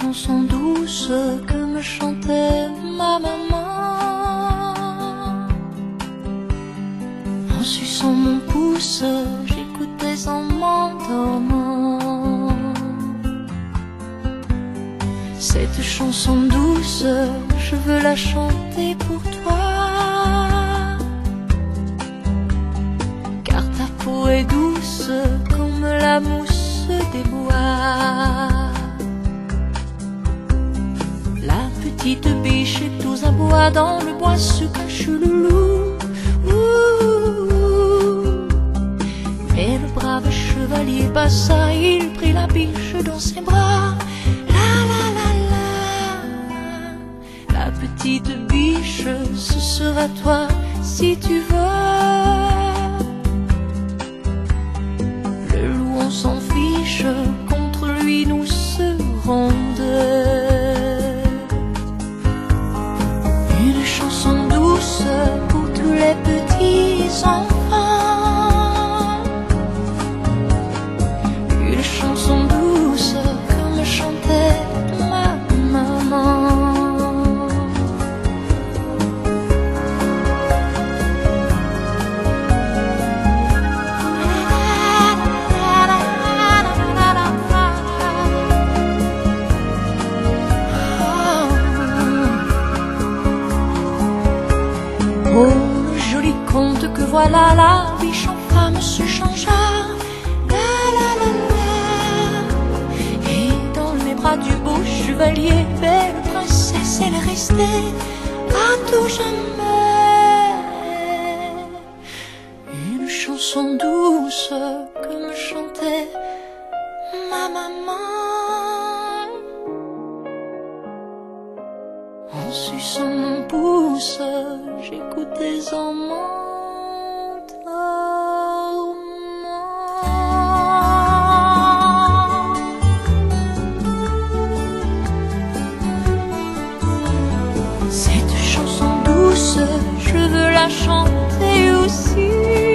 chanson douce que me chantait ma maman. En suçant mon pouce, j'écoutais en m'endormant cette chanson douce, je veux la chanter pour toi. Car ta peau est douce comme la mousse des bois. La petite biche est aux abois, dans le bois se cache le loup. Mais le brave chevalier passa, il prit la biche dans ses bras. La petite biche, ce sera toi si tu veux. Le loup, on s'en fiche, contre lui nous serons deux. Une chanson douce pour tous les petits enfants. Une chanson douce comme chantait ma maman. Oh, joli conte que voilà, la biche en femme se changea. La la la la. Et dans les bras du beau chevalier, belle princesse, elle est restée à tout jamais. Une chanson douce que me chantait ma maman. En suçant mon pouce, j'écoutais en m'endormant cette chanson douce, je veux la chanter aussi.